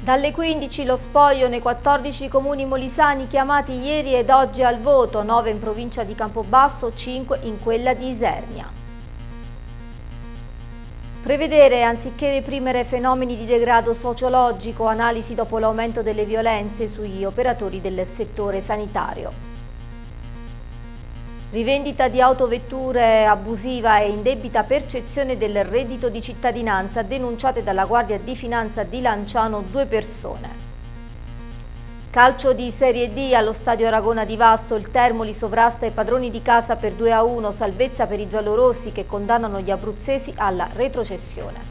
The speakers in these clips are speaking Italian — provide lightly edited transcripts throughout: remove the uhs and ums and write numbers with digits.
Dalle 15 lo spoglio nei 14 comuni molisani chiamati ieri ed oggi al voto, 9 in provincia di Campobasso, 5 in quella di Isernia. Prevedere, anziché reprimere fenomeni di degrado sociologico, analisi dopo l'aumento delle violenze sugli operatori del settore sanitario. Rivendita di autovetture abusiva e indebita percezione del reddito di cittadinanza denunciate dalla Guardia di Finanza di Lanciano 2 persone. Calcio di Serie D allo stadio Aragona di Vasto, il Termoli sovrasta i padroni di casa per 2-1, salvezza per i giallorossi che condannano gli abruzzesi alla retrocessione.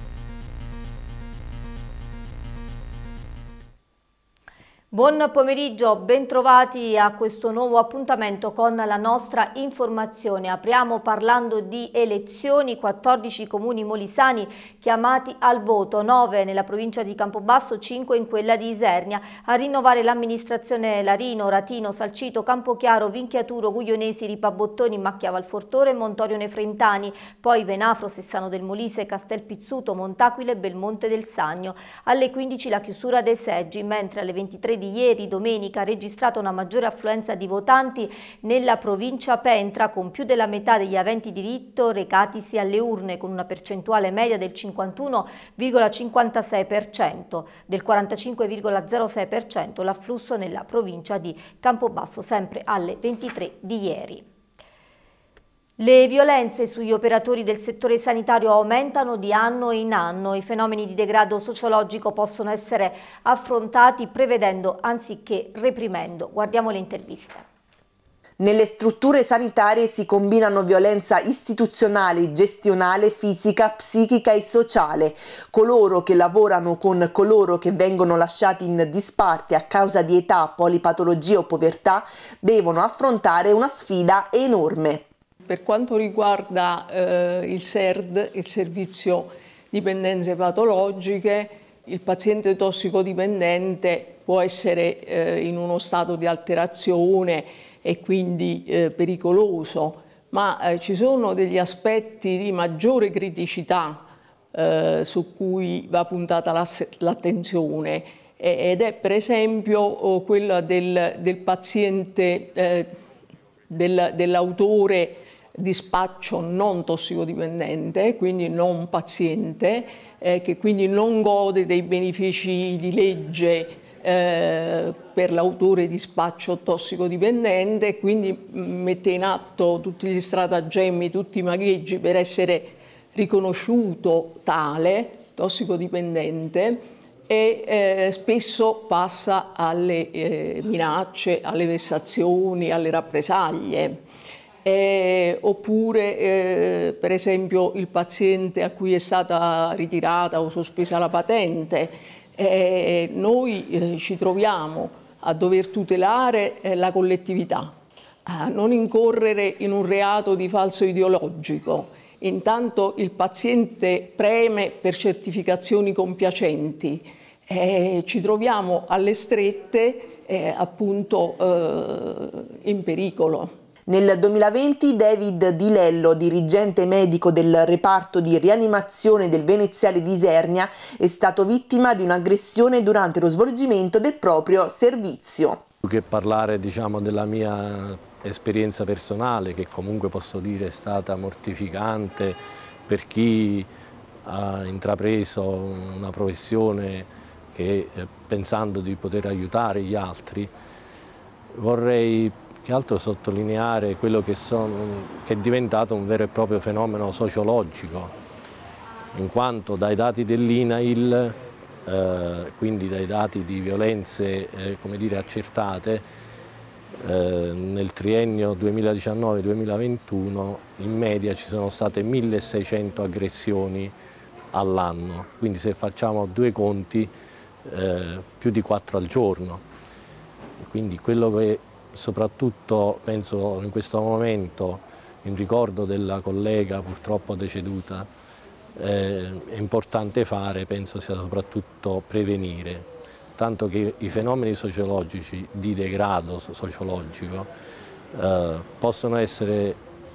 Buon pomeriggio, bentrovati a questo nuovo appuntamento con la nostra informazione. Apriamo parlando di elezioni, 14 comuni molisani chiamati al voto, 9 nella provincia di Campobasso, 5 in quella di Isernia. A rinnovare l'amministrazione Larino, Ratino, Salcito, Campochiaro, Vinchiaturo, Guglionesi, Ripabottoni, Macchia Valfortore, Montorio Nefrentani, poi Venafro, Sessano del Molise, Castelpizzuto, Montaquile e Belmonte del Sagno. Alle 15 la chiusura dei seggi, mentre alle 23 di ieri, domenica, ha registrato una maggiore affluenza di votanti nella provincia Pentra, con più della metà degli aventi diritto recatisi alle urne, con una percentuale media del 51,56%, del 45,06% l'afflusso nella provincia di Campobasso, sempre alle 23 di ieri. Le violenze sugli operatori del settore sanitario aumentano di anno in anno. I fenomeni di degrado sociologico possono essere affrontati prevedendo anziché reprimendo. Guardiamo le interviste. Nelle strutture sanitarie si combinano violenza istituzionale, gestionale, fisica, psichica e sociale. Coloro che lavorano con coloro che vengono lasciati in disparte a causa di età, polipatologia o povertà devono affrontare una sfida enorme. Per quanto riguarda il SERD, il servizio dipendenze patologiche, il paziente tossicodipendente può essere in uno stato di alterazione e quindi pericoloso, ma ci sono degli aspetti di maggiore criticità su cui va puntata l'attenzione ed è per esempio quella del paziente, dell'autore di spaccio non tossicodipendente, quindi non paziente, che quindi non gode dei benefici di legge per l'autore di spaccio tossicodipendente, quindi mette in atto tutti gli stratagemmi, tutti i magheggi per essere riconosciuto tale tossicodipendente e spesso passa alle minacce, alle vessazioni, alle rappresaglie. Oppure per esempio il paziente a cui è stata ritirata o sospesa la patente, noi ci troviamo a dover tutelare la collettività, a non incorrere in un reato di falso ideologico. Intanto il paziente preme per certificazioni compiacenti, ci troviamo alle strette appunto in pericolo. Nel 2020 David Di Lello, dirigente medico del reparto di rianimazione del Veneziale di Isernia, è stato vittima di un'aggressione durante lo svolgimento del proprio servizio. Più che parlare, diciamo, della mia esperienza personale, che comunque posso dire è stata mortificante per chi ha intrapreso una professione che pensando di poter aiutare gli altri, vorrei che altro sottolineare quello che è diventato un vero e proprio fenomeno sociologico, in quanto dai dati dell'INAIL, quindi dai dati di violenze come dire, accertate, nel triennio 2019-2021 in media ci sono state 1600 aggressioni all'anno, quindi se facciamo due conti più di 4 al giorno. Quindi quello che soprattutto penso in questo momento, in ricordo della collega purtroppo deceduta, è importante fare, penso sia soprattutto prevenire, tanto che i fenomeni sociologici di degrado sociologico possono essere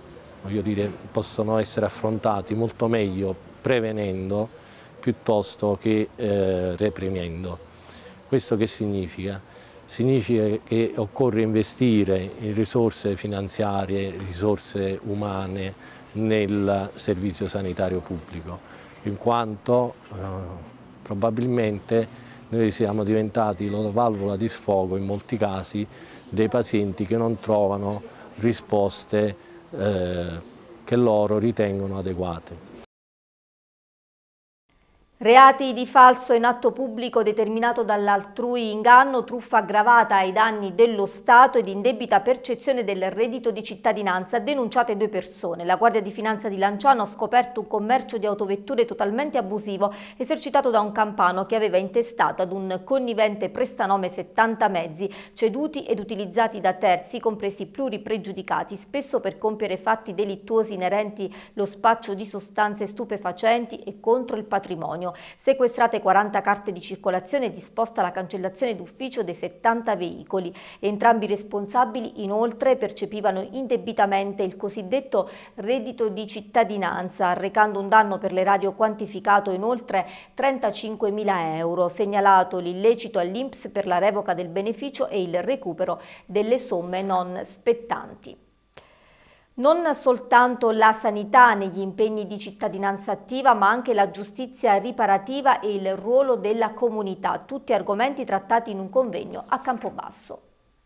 affrontati molto meglio prevenendo piuttosto che reprimendo. Questo che significa? Significa che occorre investire in risorse finanziarie, risorse umane nel servizio sanitario pubblico, in quanto probabilmente noi siamo diventati la valvola di sfogo in molti casi dei pazienti che non trovano risposte che loro ritengono adeguate. Reati di falso in atto pubblico determinato dall'altrui inganno, truffa aggravata ai danni dello Stato ed indebita percezione del reddito di cittadinanza. Denunciate 2 persone. La Guardia di Finanza di Lanciano ha scoperto un commercio di autovetture totalmente abusivo esercitato da un campano che aveva intestato ad un connivente prestanome 70 mezzi ceduti ed utilizzati da terzi, compresi pluripregiudicati, spesso per compiere fatti delittuosi inerenti lo spaccio di sostanze stupefacenti e contro il patrimonio. Sequestrate 40 carte di circolazione e disposta la cancellazione d'ufficio dei 70 veicoli. Entrambi i responsabili inoltre percepivano indebitamente il cosiddetto reddito di cittadinanza, arrecando un danno per l'erario quantificato in oltre 35.000 euro, segnalato l'illecito all'INPS per la revoca del beneficio e il recupero delle somme non spettanti. Non soltanto la sanità negli impegni di cittadinanza attiva, ma anche la giustizia riparativa e il ruolo della comunità, tutti argomenti trattati in un convegno a Campobasso.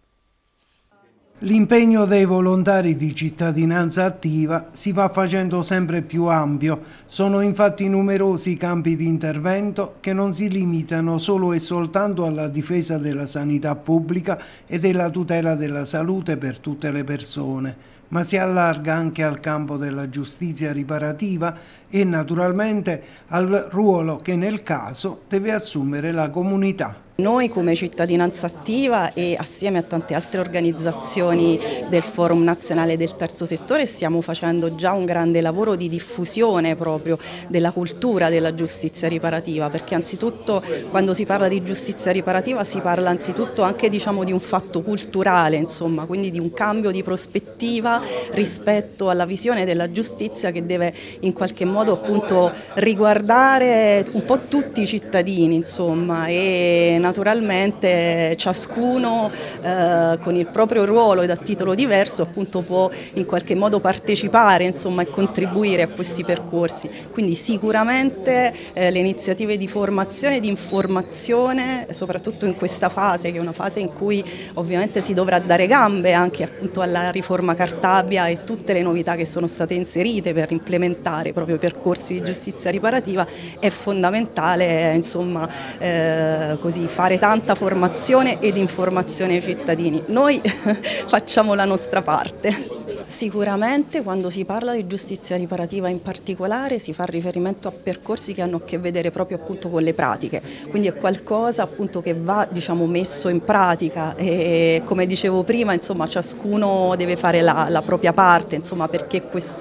L'impegno dei volontari di cittadinanza attiva si va facendo sempre più ampio. Sono infatti numerosi i campi di intervento che non si limitano solo e soltanto alla difesa della sanità pubblica e della tutela della salute per tutte le persone, ma si allarga anche al campo della giustizia riparativa e naturalmente al ruolo che nel caso deve assumere la comunità. Noi come cittadinanza attiva e assieme a tante altre organizzazioni del Forum Nazionale del Terzo Settore stiamo facendo già un grande lavoro di diffusione proprio della cultura della giustizia riparativa, perché anzitutto quando si parla di giustizia riparativa si parla anzitutto anche di un fatto culturale, insomma, quindi di un cambio di prospettiva rispetto alla visione della giustizia che deve in qualche modo appunto riguardare un po' tutti i cittadini, insomma, e naturalmente ciascuno con il proprio ruolo ed a titolo diverso appunto può in qualche modo partecipare, insomma, e contribuire a questi percorsi. Quindi sicuramente le iniziative di formazione e di informazione, soprattutto in questa fase, che è una fase in cui ovviamente si dovrà dare gambe anche appunto alla riforma Cartabia e tutte le novità che sono state inserite per implementare proprio percorsi di giustizia riparativa, è fondamentale, insomma, così fare tanta formazione ed informazione ai cittadini. Noi facciamo la nostra parte. Sicuramente quando si parla di giustizia riparativa in particolare si fa riferimento a percorsi che hanno a che vedere proprio appunto con le pratiche, quindi è qualcosa appunto che va messo in pratica e come dicevo prima, insomma, ciascuno deve fare la propria parte, insomma, perché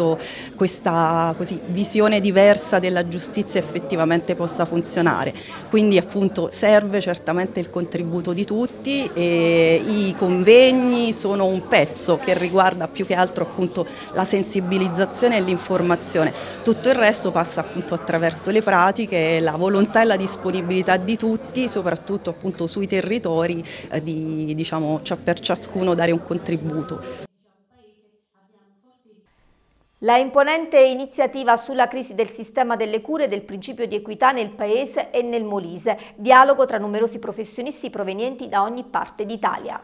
questa visione diversa della giustizia effettivamente possa funzionare. Quindi appunto serve certamente il contributo di tutti e i convegni sono un pezzo che riguarda più che altro appunto la sensibilizzazione e l'informazione. Tutto il resto passa appunto attraverso le pratiche, la volontà e la disponibilità di tutti, soprattutto appunto sui territori, per ciascuno dare un contributo. La imponente iniziativa sulla crisi del sistema delle cure e del principio di equità nel Paese e nel Molise. Dialogo tra numerosi professionisti provenienti da ogni parte d'Italia.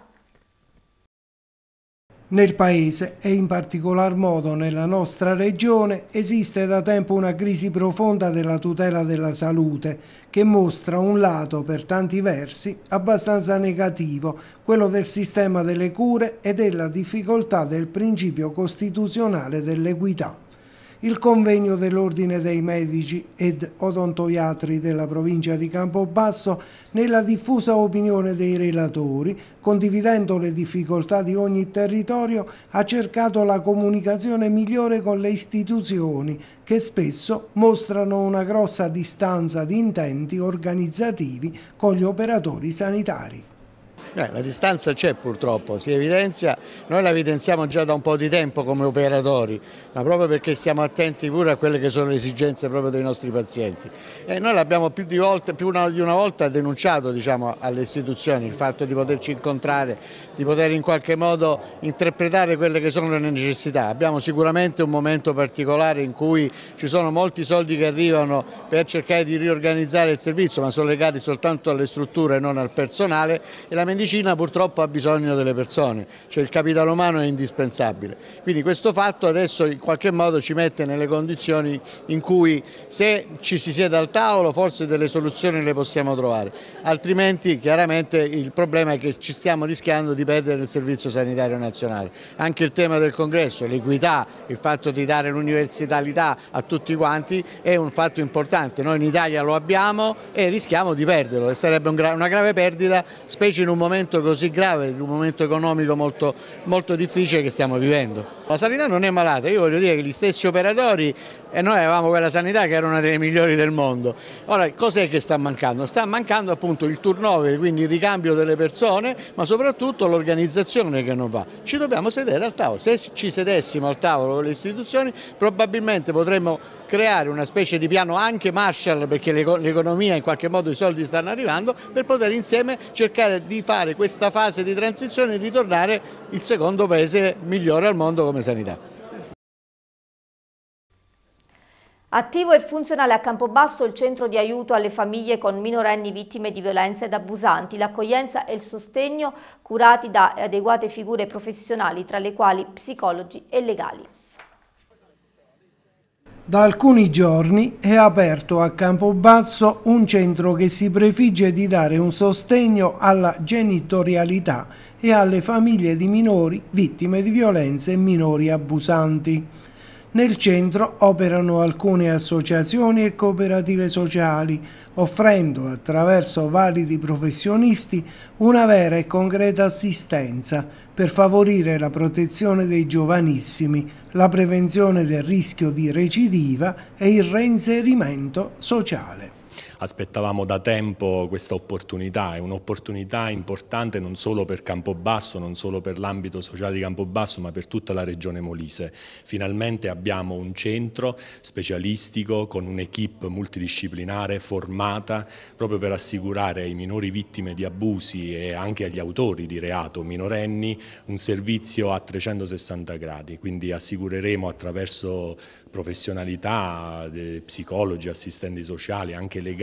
Nel Paese e in particolar modo nella nostra regione esiste da tempo una crisi profonda della tutela della salute che mostra un lato per tanti versi abbastanza negativo, quello del sistema delle cure e della difficoltà del principio costituzionale dell'equità. Il convegno dell'Ordine dei Medici ed Odontoiatri della provincia di Campobasso, nella diffusa opinione dei relatori, condividendo le difficoltà di ogni territorio, ha cercato la comunicazione migliore con le istituzioni, che spesso mostrano una grossa distanza di intenti organizzativi con gli operatori sanitari. La distanza c'è purtroppo, si evidenzia, noi la evidenziamo già da un po' di tempo come operatori, ma proprio perché siamo attenti pure a quelle che sono le esigenze proprio dei nostri pazienti. E noi l'abbiamo più di una volta denunciato, diciamo, alle istituzioni, il fatto di poterci incontrare, di poter in qualche modo interpretare quelle che sono le necessità. Abbiamo sicuramente un momento particolare in cui ci sono molti soldi che arrivano per cercare di riorganizzare il servizio, ma sono legati soltanto alle strutture e non al personale, e la medicina purtroppo ha bisogno delle persone, cioè il capitale umano è indispensabile. Quindi questo fatto adesso in qualche modo ci mette nelle condizioni in cui, se ci si siede al tavolo, forse delle soluzioni le possiamo trovare, altrimenti chiaramente il problema è che ci stiamo rischiando di perdere il Servizio Sanitario Nazionale. Anche il tema del congresso, l'equità, il fatto di dare l'universalità a tutti quanti è un fatto importante. Noi in Italia lo abbiamo e rischiamo di perderlo, e sarebbe una grave perdita, specie in un momento così grave, in un momento economico molto difficile che stiamo vivendo. La sanità non è malata, io voglio dire che gli stessi operatori, e noi avevamo quella sanità che era una delle migliori del mondo. Ora, cos'è che sta mancando? Sta mancando appunto il turnover, quindi il ricambio delle persone, ma soprattutto l'organizzazione che non va. Ci dobbiamo sedere al tavolo, se ci sedessimo al tavolo con le istituzioni probabilmente potremmo creare una specie di piano anche Marshall, perché l'economia in qualche modo, i soldi stanno arrivando, per poter insieme cercare di fare questa fase di transizione e ritornare il secondo paese migliore al mondo come sanità. Attivo e funzionale a Campobasso il centro di aiuto alle famiglie con minorenni vittime di violenza ed abusanti, l'accoglienza e il sostegno curati da adeguate figure professionali, tra le quali psicologi e legali. Da alcuni giorni è aperto a Campobasso un centro che si prefigge di dare un sostegno alla genitorialità e alle famiglie di minori vittime di violenze e minori abusanti. Nel centro operano alcune associazioni e cooperative sociali, offrendo attraverso validi professionisti una vera e concreta assistenza per favorire la protezione dei giovanissimi, la prevenzione del rischio di recidiva e il reinserimento sociale. Aspettavamo da tempo questa opportunità, è un'opportunità importante non solo per Campobasso, non solo per l'ambito sociale di Campobasso, ma per tutta la regione Molise. Finalmente abbiamo un centro specialistico con un'equipe multidisciplinare formata proprio per assicurare ai minori vittime di abusi e anche agli autori di reato minorenni un servizio a 360 gradi, quindi assicureremo attraverso professionalità, psicologi, assistenti sociali, anche legali,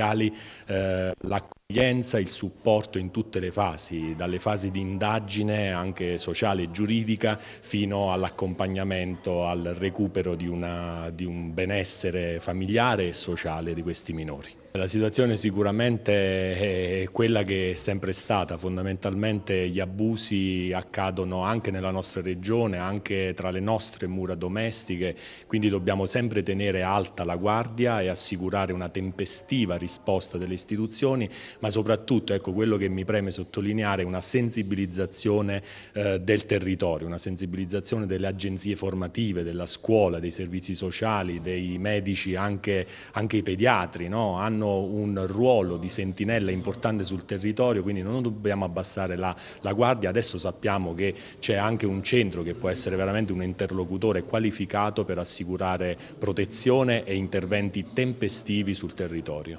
l'accoglienza, il supporto in tutte le fasi, dalle fasi di indagine anche sociale e giuridica fino all'accompagnamento, al recupero di un benessere familiare e sociale di questi minori. La situazione sicuramente è quella che è sempre stata, fondamentalmente gli abusi accadono anche nella nostra regione, anche tra le nostre mura domestiche, quindi dobbiamo sempre tenere alta la guardia e assicurare una tempestiva risposta delle istituzioni, ma soprattutto, ecco, quello che mi preme sottolineare è una sensibilizzazione del territorio, una sensibilizzazione delle agenzie formative, della scuola, dei servizi sociali, dei medici, anche i pediatri, no? Hanno un ruolo di sentinella importante sul territorio, quindi non dobbiamo abbassare la guardia. Adesso sappiamo che c'è anche un centro che può essere veramente un interlocutore qualificato per assicurare protezione e interventi tempestivi sul territorio.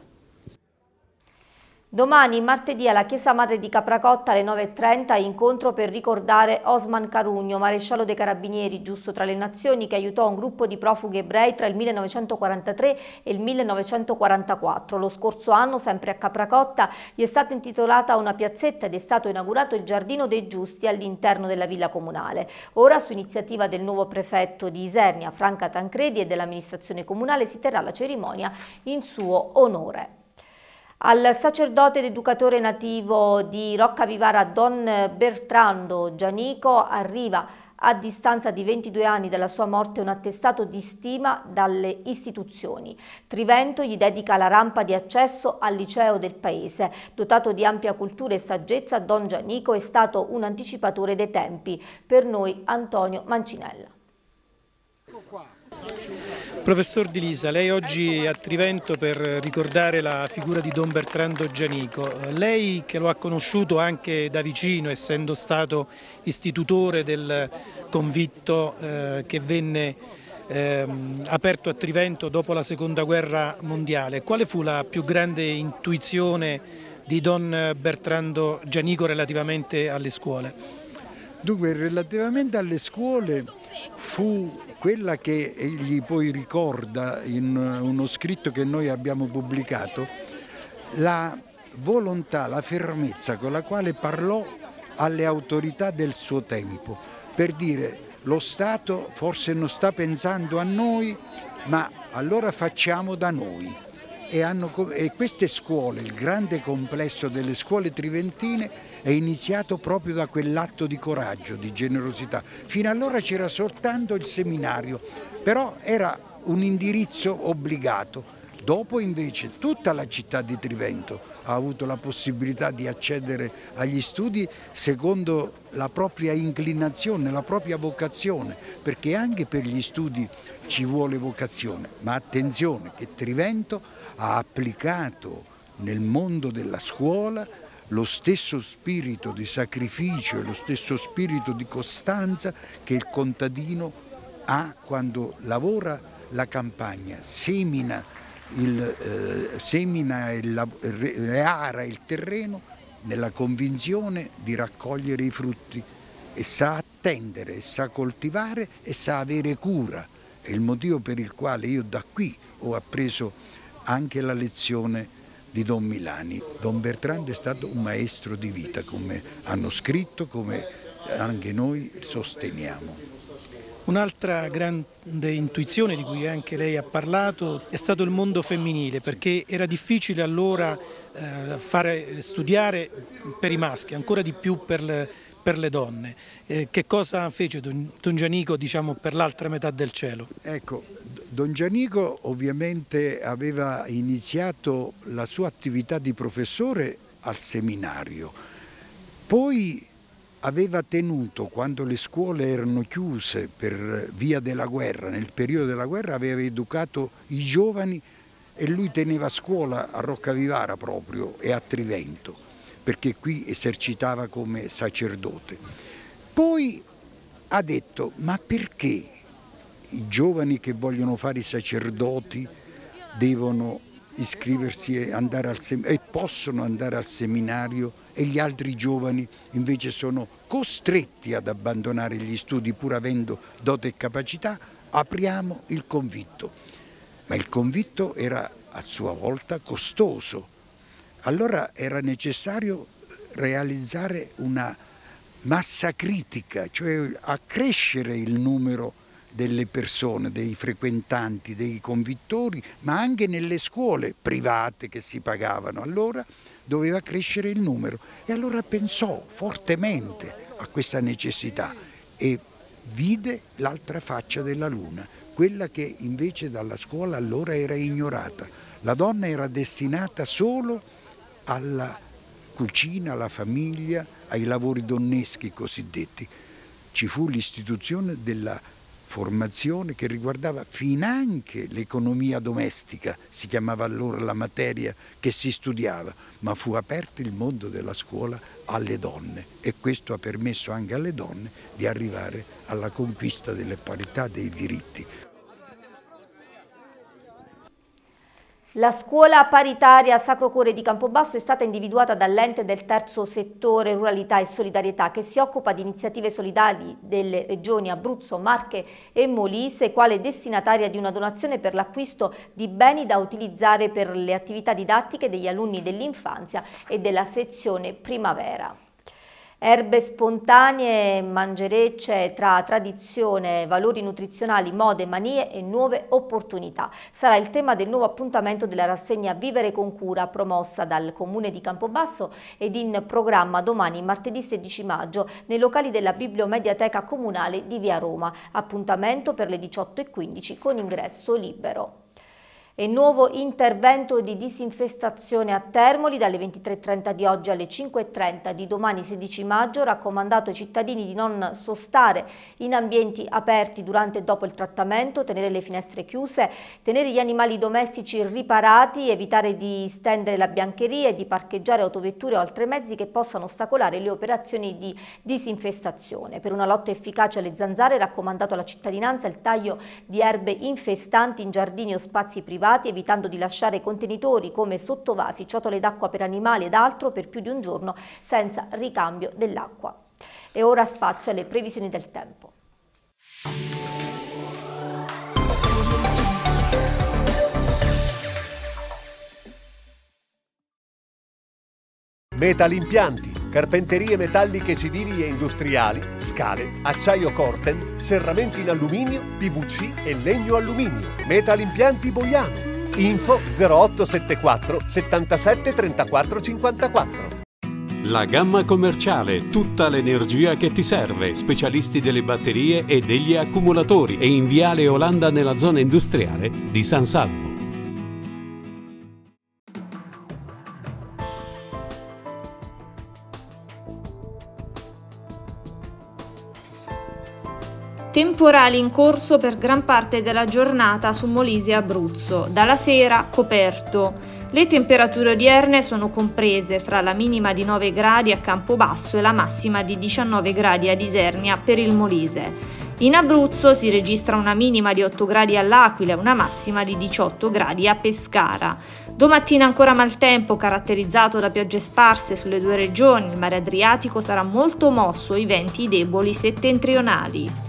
Domani, martedì, alla Chiesa Madre di Capracotta alle 9:30, incontro per ricordare Osman Carugno, maresciallo dei Carabinieri, giusto tra le nazioni, che aiutò un gruppo di profughi ebrei tra il 1943 e il 1944. Lo scorso anno, sempre a Capracotta, gli è stata intitolata una piazzetta ed è stato inaugurato il Giardino dei Giusti all'interno della villa comunale. Ora, su iniziativa del nuovo prefetto di Isernia, Franca Tancredi, e dell'amministrazione comunale, si terrà la cerimonia in suo onore. Al sacerdote ed educatore nativo di Roccavivara Don Bertrando Gianico arriva, a distanza di 22 anni dalla sua morte, un attestato di stima dalle istituzioni. Trivento gli dedica la rampa di accesso al liceo del paese. Dotato di ampia cultura e saggezza, Don Gianico è stato un anticipatore dei tempi. Per noi Antonio Mancinella. Professor Di Lisa, lei oggi è a Trivento per ricordare la figura di Don Bertrando Gianico. Lei che lo ha conosciuto anche da vicino, essendo stato istitutore del convitto che venne aperto a Trivento dopo la Seconda Guerra Mondiale, quale fu la più grande intuizione di Don Bertrando Gianico relativamente alle scuole? Dunque, relativamente alle scuole fu quella che egli poi ricorda in uno scritto che noi abbiamo pubblicato, la volontà, la fermezza con la quale parlò alle autorità del suo tempo, per dire: lo Stato forse non sta pensando a noi, ma allora facciamo da noi. E queste scuole, il grande complesso delle scuole triventine, è iniziato proprio da quell'atto di coraggio, di generosità. Fino allora c'era soltanto il seminario, però era un indirizzo obbligato. Dopo invece tutta la città di Trivento ha avuto la possibilità di accedere agli studi secondo la propria inclinazione, la propria vocazione, perché anche per gli studi ci vuole vocazione. Ma attenzione che Trivento ha applicato nel mondo della scuola lo stesso spirito di sacrificio e lo stesso spirito di costanza che il contadino ha quando lavora la campagna, semina e ara il terreno nella convinzione di raccogliere i frutti, e sa attendere, e sa coltivare e sa avere cura. È il motivo per il quale io da qui ho appreso anche la lezione di Don Milani. Don Bertrando è stato un maestro di vita, come hanno scritto, come anche noi sosteniamo. Un'altra grande intuizione di cui anche lei ha parlato è stato il mondo femminile, perché era difficile allora fare studiare per i maschi, ancora di più per le donne. Che cosa fece Don Gianico, diciamo, per l'altra metà del cielo? Ecco, Don Gianico ovviamente aveva iniziato la sua attività di professore al seminario, poi aveva tenuto, quando le scuole erano chiuse per via della guerra, nel periodo della guerra aveva educato i giovani e lui teneva scuola a Roccavivara proprio e a Trivento, perché qui esercitava come sacerdote. Poi ha detto: ma perché i giovani che vogliono fare i sacerdoti devono iscriversi e possono andare al seminario, e gli altri giovani invece sono costretti ad abbandonare gli studi pur avendo dote e capacità? Apriamo il convitto. Ma il convitto era a sua volta costoso. Allora era necessario realizzare una massa critica, cioè accrescere il numero delle persone, dei frequentanti, dei convittori, ma anche nelle scuole private che si pagavano. Allora doveva crescere il numero, e allora pensò fortemente a questa necessità e vide l'altra faccia della luna, quella che invece dalla scuola allora era ignorata. La donna era destinata solo alla cucina, alla famiglia, ai lavori donneschi cosiddetti. Ci fu l'istituzione della formazione che riguardava finanche l'economia domestica, si chiamava allora la materia che si studiava, ma fu aperto il mondo della scuola alle donne, e questo ha permesso anche alle donne di arrivare alla conquista delle parità dei diritti. La scuola paritaria Sacro Cuore di Campobasso è stata individuata dall'ente del terzo settore Ruralità e Solidarietà, che si occupa di iniziative solidali delle regioni Abruzzo, Marche e Molise, quale destinataria di una donazione per l'acquisto di beni da utilizzare per le attività didattiche degli alunni dell'infanzia e della sezione primavera. Erbe spontanee, mangerecce tra tradizione, valori nutrizionali, mode, manie e nuove opportunità. Sarà il tema del nuovo appuntamento della rassegna Vivere con Cura, promossa dal Comune di Campobasso ed in programma domani, martedì 16 maggio, nei locali della Bibliomediateca Comunale di Via Roma. Appuntamento per le 18:15 con ingresso libero. E nuovo intervento di disinfestazione a Termoli dalle 23:30 di oggi alle 5:30 di domani 16 maggio, raccomandato ai cittadini di non sostare in ambienti aperti durante e dopo il trattamento, tenere le finestre chiuse, tenere gli animali domestici riparati, evitare di stendere la biancheria e di parcheggiare autovetture o altri mezzi che possano ostacolare le operazioni di disinfestazione. Per una lotta efficace alle zanzare è raccomandato alla cittadinanza il taglio di erbe infestanti in giardini o spazi privati, evitando di lasciare contenitori come sottovasi, ciotole d'acqua per animali ed altro per più di un giorno senza ricambio dell'acqua. E ora spazio alle previsioni del tempo. Metalimpianti, carpenterie metalliche civili e industriali, scale, acciaio Corten, serramenti in alluminio, PVC e legno alluminio. Metalimpianti Boiano. Info 0874 77 34 54. La gamma commerciale, tutta l'energia che ti serve, specialisti delle batterie e degli accumulatori, e in Viale Olanda nella zona industriale di San Salvo. Temporali in corso per gran parte della giornata su Molise e Abruzzo, dalla sera coperto. Le temperature odierne sono comprese fra la minima di 9 gradi a Campobasso e la massima di 19 gradi ad Isernia per il Molise. In Abruzzo si registra una minima di 8 gradi all'Aquila e una massima di 18 gradi a Pescara. Domattina ancora maltempo caratterizzato da piogge sparse sulle due regioni, il mare Adriatico sarà molto mosso e i venti deboli settentrionali.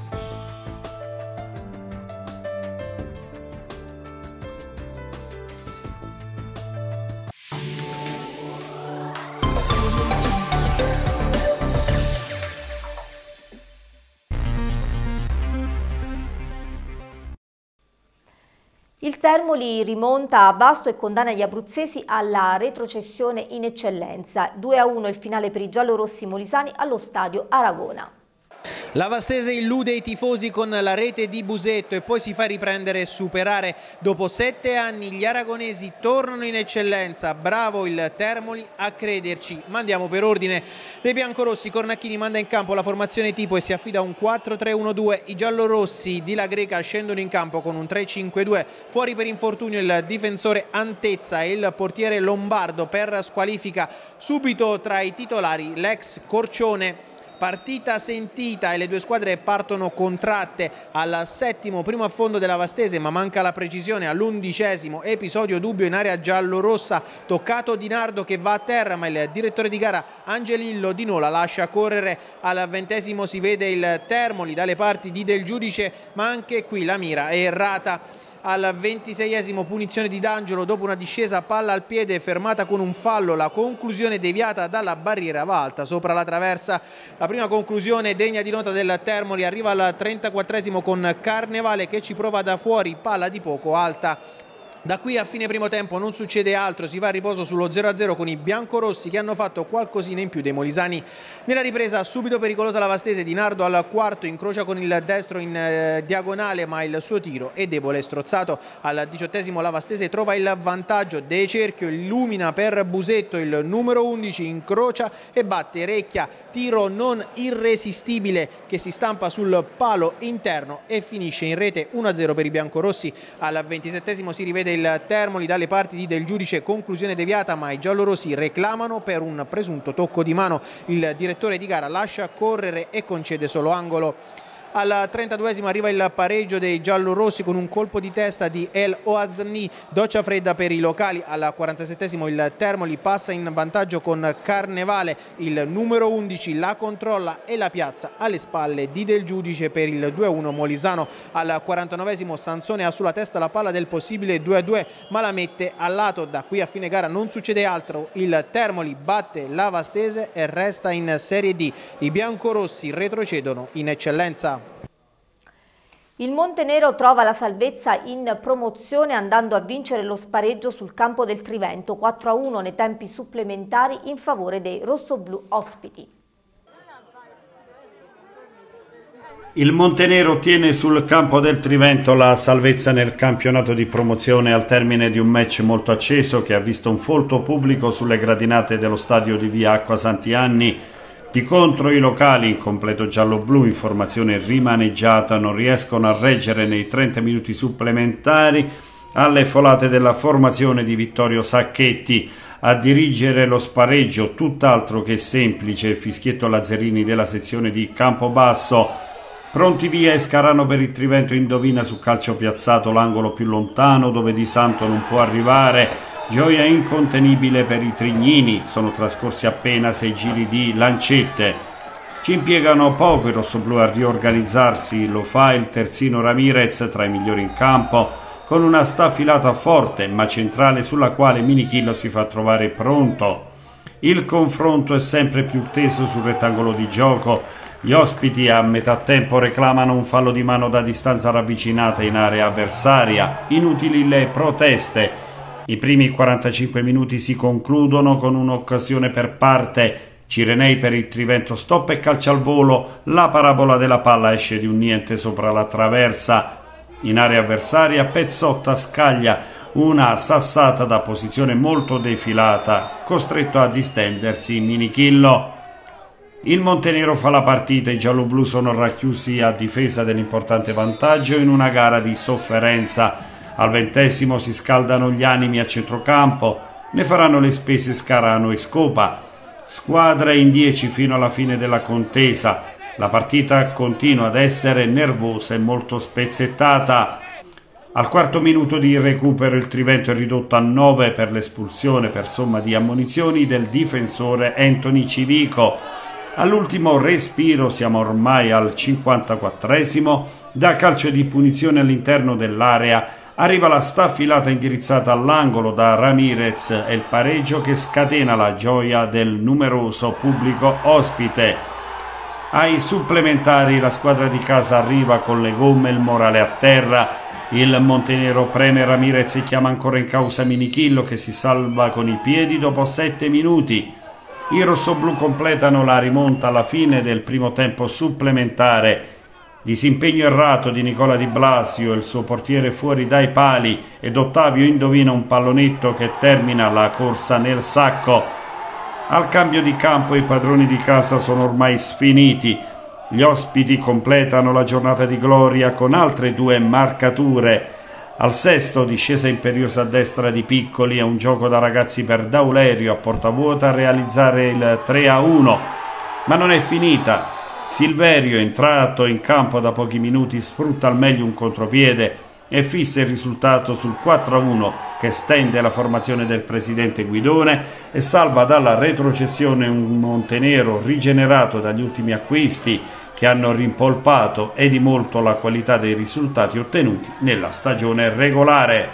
Il Termoli rimonta a Vasto e condanna gli abruzzesi alla retrocessione in eccellenza. 2-1 il finale per i giallorossi molisani allo stadio Aragona. La Vastese illude i tifosi con la rete di Busetto e poi si fa riprendere e superare. Dopo 7 anni gli aragonesi tornano in eccellenza. Bravo il Termoli a crederci. Ma andiamo per ordine. Dei biancorossi, Cornacchini manda in campo la formazione tipo e si affida a un 4-3-1-2. I giallorossi di La Greca scendono in campo con un 3-5-2. Fuori per infortunio il difensore Antezza e il portiere Lombardo. Per squalifica subito tra i titolari l'ex Corcione. Partita sentita e le due squadre partono contratte al settimo primo affondo della Vastese, ma manca la precisione all'11° episodio dubbio in area giallorossa, toccato Di Nardo che va a terra, ma il direttore di gara Angelillo Di Nola lascia correre. Al 20° si vede il Termoli dalle parti di Del Giudice, ma anche qui la mira è errata. Al 26° punizione di D'Angelo dopo una discesa palla al piede fermata con un fallo, la conclusione deviata dalla barriera va alta sopra la traversa. La prima conclusione degna di nota del Termoli arriva al 34° con Carnevale che ci prova da fuori, palla di poco alta. Da qui a fine primo tempo non succede altro, si va a riposo sullo 0-0 con i biancorossi che hanno fatto qualcosina in più dei molisani. Nella ripresa subito pericolosa la Vastese, Di Nardo al 4° incrocia con il destro in diagonale ma il suo tiro è debole e strozzato. Al 18° la Vastese trova il vantaggio, De Cerchio illumina per Busetto, il numero 11 incrocia e batte Recchia, tiro non irresistibile che si stampa sul palo interno e finisce in rete. 1-0 per i biancorossi. Al 27° si rivede il Termoli dalle parti di Del Giudice, conclusione deviata ma i giallorossi reclamano per un presunto tocco di mano. Il direttore di gara lascia correre e concede solo angolo. Al 32° arriva il pareggio dei giallorossi con un colpo di testa di El Oazni, doccia fredda per i locali. Al 47° il Termoli passa in vantaggio con Carnevale, il numero 11 la controlla e la piazza alle spalle di Del Giudice per il 2-1 molisano. Al 49° Sansone ha sulla testa la palla del possibile 2-2 ma la mette al lato. Da qui a fine gara non succede altro, il Termoli batte la Vastese e resta in Serie D. I biancorossi retrocedono in eccellenza. Il Montenero trova la salvezza in promozione andando a vincere lo spareggio sul campo del Trivento 4-1 nei tempi supplementari in favore dei rossoblù ospiti. Il Montenero ottiene sul campo del Trivento la salvezza nel campionato di promozione al termine di un match molto acceso che ha visto un folto pubblico sulle gradinate dello stadio di via Acqua Santianni. Di contro i locali in completo giallo-blu in formazione rimaneggiata non riescono a reggere nei 30 minuti supplementari alle folate della formazione di Vittorio Sacchetti. A dirigere lo spareggio tutt'altro che semplice il fischietto Lazzarini della sezione di Campobasso. Pronti via Escarano per il Trivento, indovina su calcio piazzato l'angolo più lontano dove Di Santo non può arrivare. Gioia incontenibile per i Trignini, sono trascorsi appena 6 giri di lancette. Ci impiegano poco i rossoblù a riorganizzarsi, lo fa il terzino Ramirez tra i migliori in campo, con una staffilata forte ma centrale sulla quale Minichillo si fa trovare pronto. Il confronto è sempre più teso sul rettangolo di gioco. Gli ospiti a metà tempo reclamano un fallo di mano da distanza ravvicinata in area avversaria. Inutili le proteste. I primi 45 minuti si concludono con un'occasione per parte. Cirenei per il Trivento, stop e calcia al volo. La parabola della palla esce di un niente sopra la traversa. In area avversaria Pezzotta scaglia una sassata da posizione molto defilata, costretto a distendersi Minichillo. Il Montenero fa la partita, i gialloblu sono racchiusi a difesa dell'importante vantaggio in una gara di sofferenza. Al 20° si scaldano gli animi a centrocampo, ne faranno le spese Scarano e Scopa. Squadre in 10 fino alla fine della contesa. La partita continua ad essere nervosa e molto spezzettata. Al 4° minuto di recupero il Trivento è ridotto a 9 per l'espulsione per somma di ammonizioni del difensore Anthony Civico. All'ultimo respiro, siamo ormai al 54°, da calcio di punizione all'interno dell'area arriva la staffilata indirizzata all'angolo da Ramirez e il pareggio che scatena la gioia del numeroso pubblico ospite. Ai supplementari la squadra di casa arriva con le gomme e il morale a terra. Il Montenero preme Ramirez e chiama ancora in causa Minichillo che si salva con i piedi dopo 7 minuti. I rossoblù completano la rimonta alla fine del primo tempo supplementare. Disimpegno errato di Nicola Di Blasio, il suo portiere fuori dai pali ed Ottavio indovina un pallonetto che termina la corsa nel sacco. Al cambio di campo i padroni di casa sono ormai sfiniti. Gli ospiti completano la giornata di gloria con altre 2 marcature. Al 6° discesa imperiosa a destra di Piccoli, è un gioco da ragazzi per Daulerio a porta vuota a realizzare il 3-1. Ma non è finita. Silverio, entrato in campo da pochi minuti, sfrutta al meglio un contropiede e fissa il risultato sul 4-1 che stende la formazione del presidente Guidone e salva dalla retrocessione un Montenero rigenerato dagli ultimi acquisti che hanno rimpolpato e di molto la qualità dei risultati ottenuti nella stagione regolare.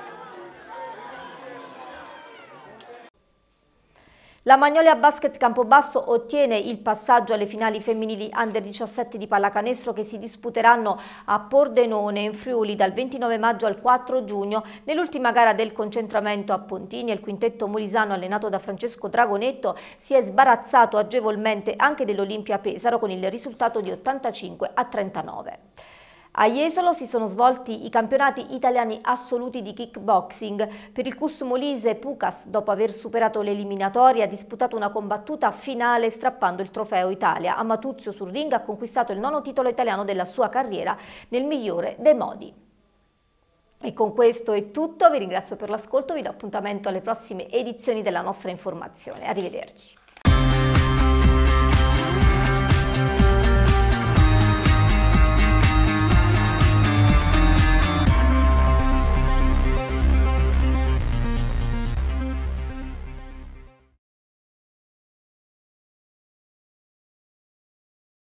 La Magnolia Basket Campobasso ottiene il passaggio alle finali femminili Under 17 di pallacanestro che si disputeranno a Pordenone in Friuli dal 29 maggio al 4 giugno. Nell'ultima gara del concentramento a Pontini il quintetto molisano allenato da Francesco Dragonetto si è sbarazzato agevolmente anche dell'Olimpia Pesaro con il risultato di 85-39. A Jesolo si sono svolti i campionati italiani assoluti di kickboxing. Per il CUS Molise Pucas, dopo aver superato l'eliminatoria, ha disputato una combattuta finale strappando il trofeo Italia. Amatuzio sul ring ha conquistato il 9° titolo italiano della sua carriera nel migliore dei modi. E con questo è tutto, vi ringrazio per l'ascolto, vi do appuntamento alle prossime edizioni della nostra informazione. Arrivederci.